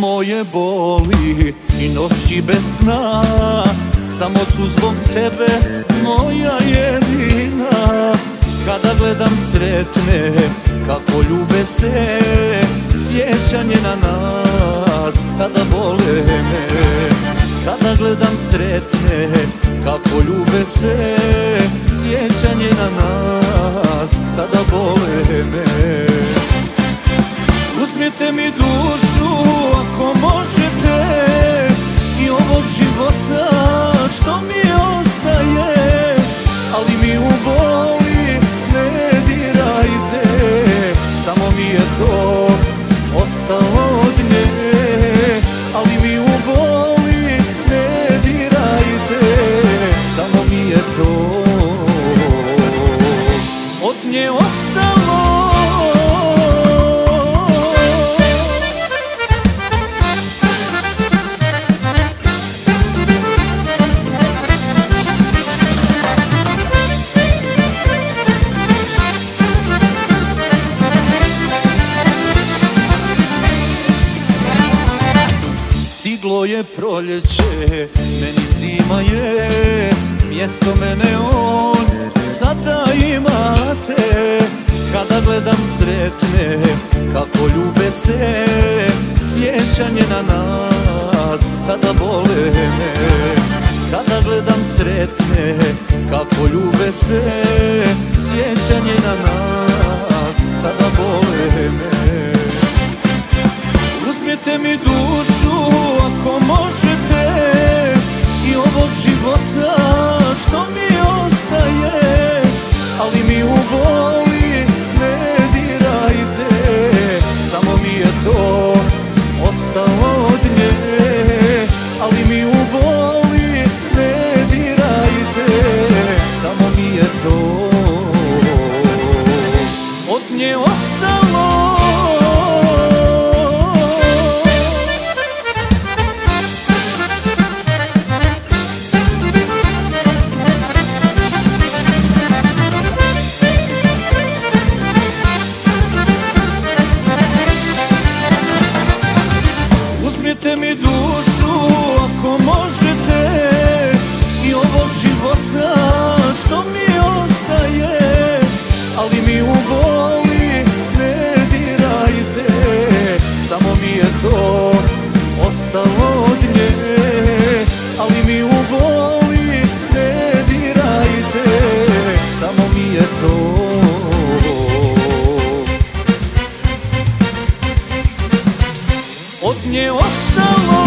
moje boli i noći bez sna samo su zbog tebe moja jedina. Kada gledam sretne kako ljube se, sjećanje na nas tada bole me. Kada gledam sretne kako ljube se, sjećanje na nas tada bole me. Uzmite mi dušu ako možete i ovo života što mi ostaje, ali mi u boli ne dirajte, samo mi je to ostalo od nje. Ali mi u boli ne dirajte, samo mi je to od nje ostalo. Stiglo je proljeće, meni zima je, mjesto mene on sada imate. Kada gledam sretne kako ljube se, sjećanje na nas tada bole me. Kada gledam sretne kako ljube se, sjećanje na nas tada bole me. Uzmite mi dušu ako možete i ovo života što mi ostaje, ali mi u boli ne dirajte, samo mi je to ostalo od nje. Ali mi u boli ne dirajte, samo mi je to od nje ostalo. Uzmite mi dušu ako možete i ovo života što mi ostaje, ali mi u boli ne dirajte, samo mi je to ostalo od nje. Ali mi u boli ne dirajte, samo mi je to od nje ostalo.